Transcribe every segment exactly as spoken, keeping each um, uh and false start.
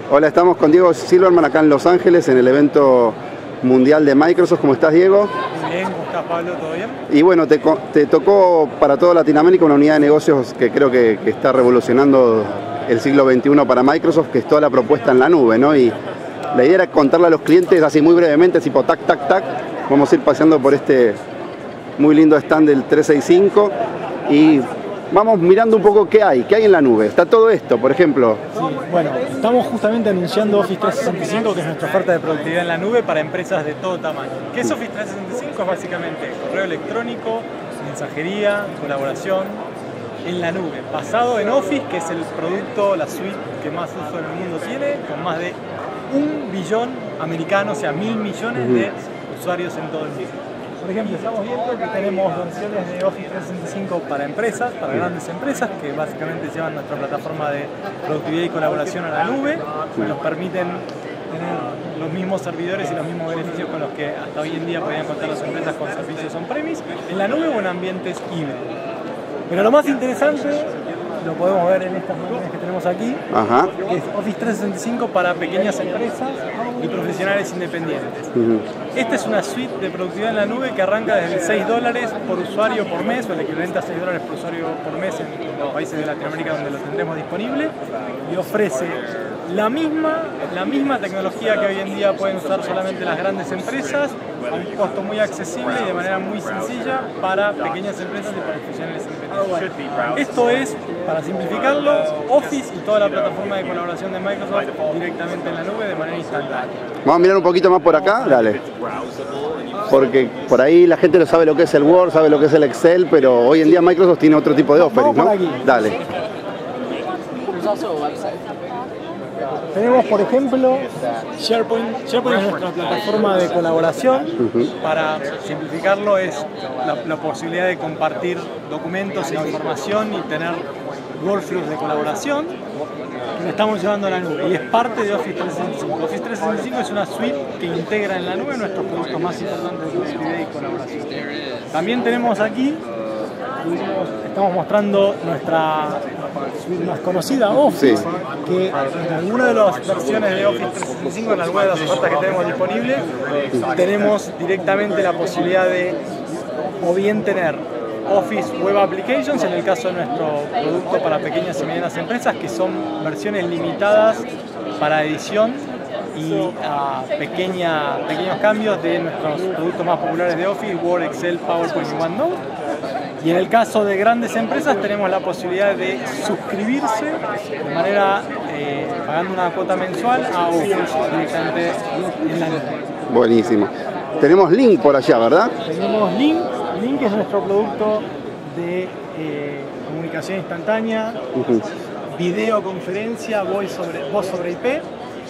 Hola, estamos con Diego Silverman acá en Los Ángeles en el evento mundial de Microsoft. ¿Cómo estás, Diego? Bien, ¿cómo estás, Pablo? ¿Todo bien? Y bueno, te, te tocó para toda Latinoamérica una unidad de negocios que creo que, que está revolucionando el siglo veintiuno para Microsoft, que es toda la propuesta en la nube, ¿no? Y la idea era contarle a los clientes así muy brevemente, tipo tac, tac, tac. Vamos a ir paseando por este muy lindo stand del trescientos sesenta y cinco y vamos mirando un poco qué hay, qué hay en la nube. Está todo esto, por ejemplo. Sí, bueno, estamos justamente anunciando Office trescientos sesenta y cinco, que es nuestra oferta de productividad en la nube para empresas de todo tamaño. ¿Qué es Office trescientos sesenta y cinco? Es básicamente correo electrónico, mensajería, colaboración en la nube, basado en Office, que es el producto, la suite que más uso en el mundo tiene, con más de un billón americano, o sea, mil millones de usuarios en todo el mundo. Por ejemplo, estamos viendo que tenemos versiones de Office trescientos sesenta y cinco para empresas, para grandes empresas, que básicamente llevan nuestra plataforma de productividad y colaboración a la nube, que nos permiten tener los mismos servidores y los mismos beneficios con los que hasta hoy en día podían contar las empresas con servicios on-premise, en la nube o en ambientes híbridos. Pero lo más interesante, lo podemos ver en estas máquinas que tenemos aquí, Ajá. que es Office trescientos sesenta y cinco para pequeñas empresas y profesionales independientes. Uh-huh. Esta es una suite de productividad en la nube que arranca desde seis dólares por usuario por mes, o el equivalente a seis dólares por usuario por mes en los países de Latinoamérica donde lo tendremos disponible, y ofrece la misma, la misma tecnología que hoy en día pueden usar solamente las grandes empresas, a un costo muy accesible y de manera muy sencilla para pequeñas empresas y para profesionales independientes. Esto es, para simplificarlo, Office y toda la plataforma de colaboración de Microsoft directamente en la nube de manera instantánea. Vamos a mirar un poquito más por acá, dale. Porque por ahí la gente no sabe lo que es el Word, sabe lo que es el Excel, pero hoy en día Microsoft tiene otro tipo de offerings, ¿no? Dale. Tenemos, por ejemplo, SharePoint. SharePoint es nuestra plataforma de colaboración. Uh-huh. Para simplificarlo, es la, la posibilidad de compartir documentos e información y tener workflows de colaboración que lo estamos llevando a la nube. Y es parte de Office trescientos sesenta y cinco. Office trescientos sesenta y cinco es una suite que integra en la nube nuestros productos más importantes de productividad y colaboración. También tenemos aquí, estamos mostrando nuestra más conocida Office, sí, que en alguna de las versiones de Office trescientos sesenta y cinco, en alguna de las ofertas que tenemos disponibles, tenemos directamente la posibilidad de o bien tener Office Web Applications, en el caso de nuestro producto para pequeñas y medianas empresas, que son versiones limitadas para edición y uh, pequeña, pequeños cambios de nuestros productos más populares de Office, Word, Excel, PowerPoint y OneNote. Y en el caso de grandes empresas tenemos la posibilidad de suscribirse de manera, eh, pagando una cuota mensual a Office directamente en la nube. Buenísimo. Tenemos Lync por allá, ¿verdad? Tenemos Lync. Lync es nuestro producto de eh, comunicación instantánea, uh-huh, videoconferencia, voz sobre, voz sobre I P.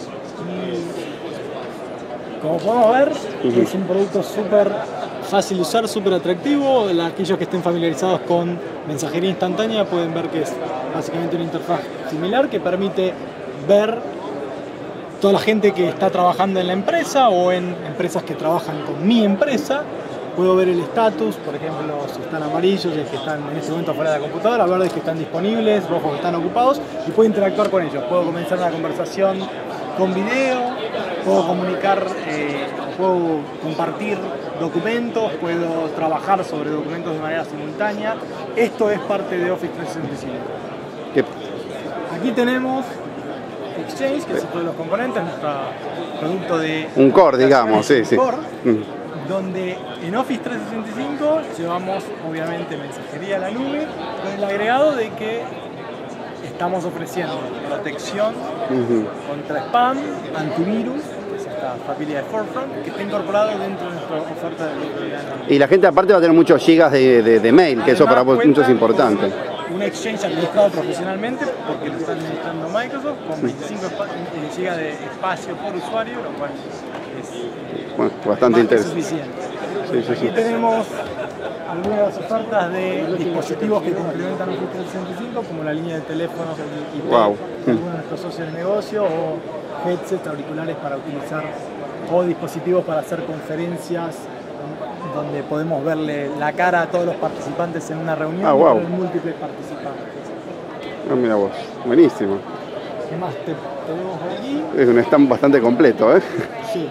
Y como podemos ver, uh-huh, es un producto súper fácil de usar, súper atractivo. Aquellos que estén familiarizados con mensajería instantánea pueden ver que es básicamente una interfaz similar que permite ver toda la gente que está trabajando en la empresa o en empresas que trabajan con mi empresa. Puedo ver el estatus, por ejemplo, si están amarillos, es que están en este momento fuera de la computadora, verdes que están disponibles, rojos que están ocupados, y puedo interactuar con ellos. Puedo comenzar una conversación con video, puedo comunicar, eh, puedo compartir documentos, puedo trabajar sobre documentos de manera simultánea. Esto es parte de Office trescientos sesenta y cinco. Aquí tenemos Exchange, que es otro de los componentes, nuestro producto de... Un core, digamos, sí, sí. Core, mm. Donde en Office trescientos sesenta y cinco llevamos obviamente mensajería a la nube, con el agregado de que estamos ofreciendo protección uh-huh, contra spam, antivirus, que es esta familia de Forefront, que está incorporado dentro de nuestra oferta de productividad. Y la gente aparte va a tener muchos gigas de, de, de mail, que además, eso para muchos es importante. Un Exchange administrado profesionalmente, porque lo está administrando Microsoft, con veinticinco gigas de espacio por usuario, lo cual es bueno, bastante interesante. Sí, sí, Aquí sí. tenemos algunas de las ofertas de dispositivos que complementan Office trescientos sesenta y cinco, como la línea de teléfonos I P, wow, de algunos de nuestros socios de negocio, o headsets, auriculares para utilizar, o dispositivos para hacer conferencias, donde podemos verle la cara a todos los participantes en una reunión, ah, wow, con múltiples participantes. Ah, mira vos, buenísimo. ¿Qué más te, tenemos por aquí? Es un stand bastante completo, ¿eh? Sí.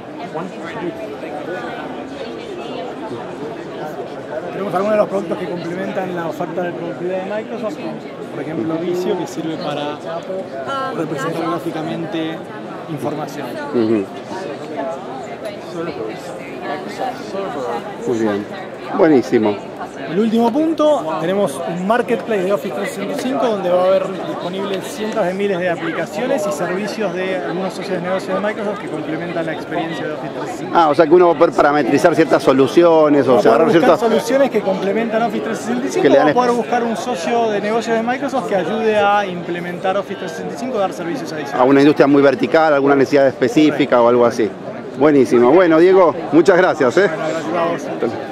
Tenemos algunos de los productos que complementan la oferta de productividad de Microsoft, por ejemplo Visio, que sirve para representar gráficamente información. Uh-huh. Muy bien, buenísimo. El último punto, tenemos un marketplace de Office trescientos sesenta y cinco donde va a haber disponibles cientos de miles de aplicaciones y servicios de algunos socios de negocio de Microsoft que complementan la experiencia de Office trescientos sesenta y cinco. Ah, o sea que uno va a poder parametrizar ciertas soluciones o va sea, a poder buscar ciertas soluciones que complementan Office trescientos sesenta y cinco, que le dan va a poder buscar un socio de negocios de Microsoft que ayude a implementar Office trescientos sesenta y cinco, dar servicios a adicionales. una industria muy vertical, alguna necesidad específica o algo así. Buenísimo. Bueno, Diego, muchas gracias, ¿eh? Bueno, gracias a vos.